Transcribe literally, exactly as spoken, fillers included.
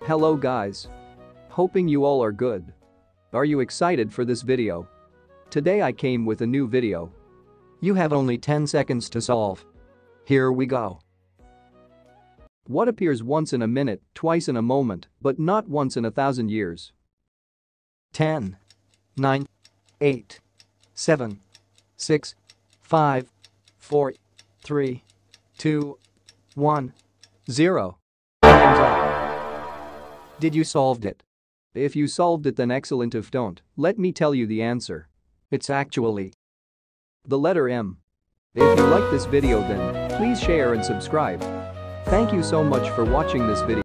Hello guys. Hoping you all are good. Are you excited for this video? Today I came with a new video. You have only ten seconds to solve. Here we go. What appears once in a minute, twice in a moment, but not once in a thousand years? ten, nine, eight, seven, six, five, four, three, two, one, zero. Time's up. Did you solved it? If you solved it then excellent, if don't, let me tell you the answer. It's actually the letter M. If you like this video then, please share and subscribe. Thank you so much for watching this video.